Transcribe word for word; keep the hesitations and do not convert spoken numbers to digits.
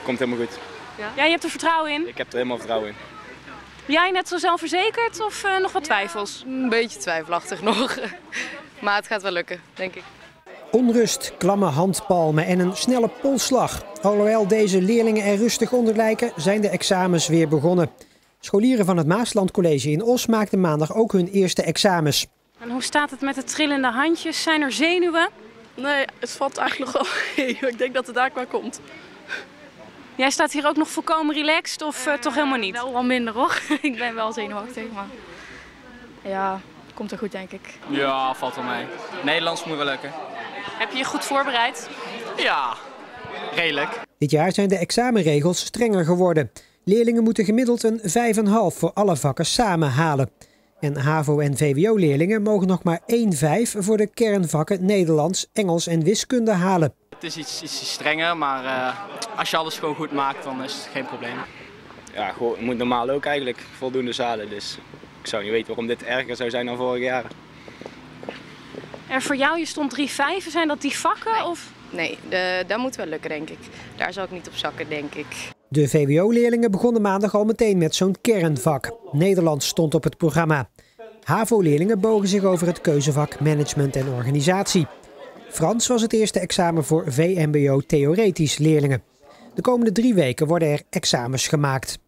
komt helemaal goed. Ja? Ja, je hebt er vertrouwen in? Ik heb er helemaal vertrouwen in. Jij net zo zelfverzekerd of uh, nog wat twijfels? Ja, een beetje twijfelachtig nog. Maar het gaat wel lukken, denk ik. Onrust, klamme handpalmen en een snelle polsslag. Alhoewel deze leerlingen er rustig onder lijken, zijn de examens weer begonnen. Scholieren van het Maasland College in Os maakten maandag ook hun eerste examens. En hoe staat het met de trillende handjes? Zijn er zenuwen? Nee, het valt eigenlijk nog wel. Ik denk dat het daar qua komt. Jij staat hier ook nog volkomen relaxed of uh, toch helemaal niet? Wel wat minder hoor. Ik ben wel zenuwachtig, maar ja, komt er goed denk ik. Ja, valt wel mee. Nederlands moet wel lukken. Heb je je goed voorbereid? Ja, redelijk. Dit jaar zijn de examenregels strenger geworden. Leerlingen moeten gemiddeld een vijf komma vijf voor alle vakken samen halen. En HAVO- en V W O-leerlingen mogen nog maar één komma vijf voor de kernvakken Nederlands, Engels en wiskunde halen. Het is iets, iets strenger, maar uh, als je alles gewoon goed maakt, dan is het geen probleem. Ja, gewoon, het moet normaal ook eigenlijk voldoende zalen. Dus ik zou niet weten waarom dit erger zou zijn dan vorig jaar. En voor jou, je stond drie komma vijf. Zijn dat die vakken? Nee, of? nee de, dat moet wel lukken denk ik. Daar zal ik niet op zakken denk ik. De V W O-leerlingen begonnen maandag al meteen met zo'n kernvak. Nederlands stond op het programma. HAVO-leerlingen bogen zich over het keuzevak Management en Organisatie. Frans was het eerste examen voor V M B O theoretisch leerlingen. De komende drie weken worden er examens gemaakt.